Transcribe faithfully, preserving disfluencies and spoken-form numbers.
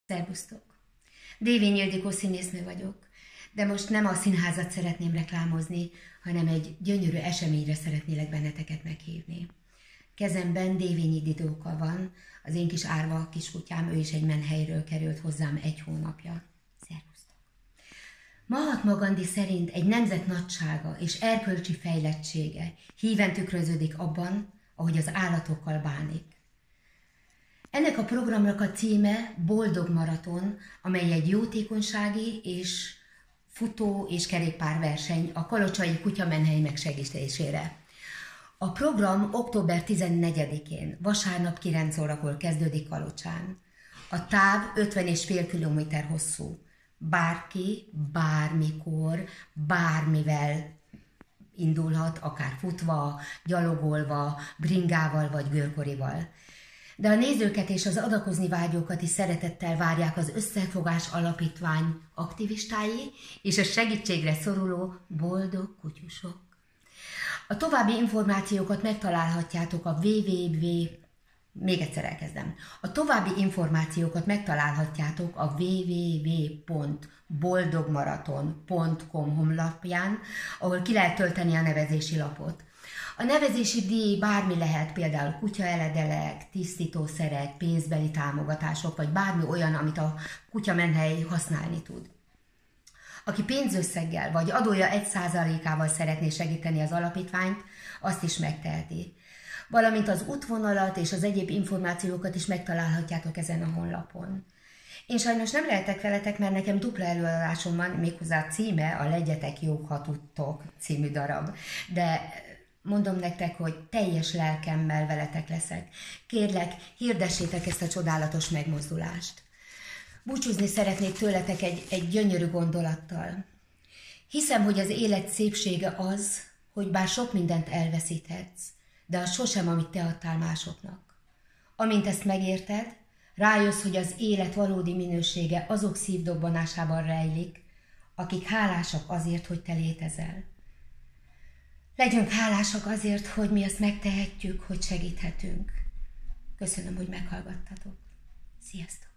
Szerbusztok! Dévényi Ildikó színésznő vagyok, de most nem a színházat szeretném reklámozni, hanem egy gyönyörű eseményre szeretnélek benneteket meghívni. Kezemben Dévényi Didóka van, az én kis árva kiskutyám, ő is egy menhelyről került hozzám egy hónapja. Szervusztok! Mahatma Gandhi szerint egy nemzet nagysága és erkölcsi fejlettsége híven tükröződik abban, ahogy az állatokkal bánik. Ennek a programnak a címe Boldog Maraton, amely egy jótékonysági és futó és kerékpárverseny a kalocsai kutyamenhely megsegítésére. A program október tizennegyedikén, vasárnap kilenc órakor kezdődik Kalocsán. A táv ötven és fél kilométer hosszú. Bárki, bármikor, bármivel indulhat, akár futva, gyalogolva, bringával vagy görkorival. De a nézőket és az adakozni vágyókat is szeretettel várják az Összefogás Alapítvány aktivistái és a segítségre szoruló boldog kutyusok. A további információkat megtalálhatjátok a www. Még egyszer elkezdem. A további információkat megtalálhatjátok a www pont boldogmaraton pont com honlapján, ahol ki lehet tölteni a nevezési lapot. A nevezési díj bármi lehet, például kutyaeledelek, tisztítószerek, pénzbeli támogatások, vagy bármi olyan, amit a kutyamenhely használni tud. Aki pénzösszeggel vagy adója egy százalékával szeretné segíteni az alapítványt, azt is megteheti. Valamint az útvonalat és az egyéb információkat is megtalálhatjátok ezen a honlapon. Én sajnos nem lehetek veletek, mert nekem dupla előadásom van, méghozzá a címe a Legyetek jók, ha tudtok című darab. De mondom nektek, hogy teljes lelkemmel veletek leszek. Kérlek, hirdessétek ezt a csodálatos megmozdulást. Búcsúzni szeretnék tőletek egy, egy gyönyörű gondolattal. Hiszem, hogy az élet szépsége az, hogy bár sok mindent elveszíthetsz, de az sosem, amit te adtál másoknak. Amint ezt megérted, rájössz, hogy az élet valódi minősége azok szívdobbanásában rejlik, akik hálásak azért, hogy te létezel. Legyünk hálásak azért, hogy mi azt megtehetjük, hogy segíthetünk. Köszönöm, hogy meghallgattatok. Sziasztok!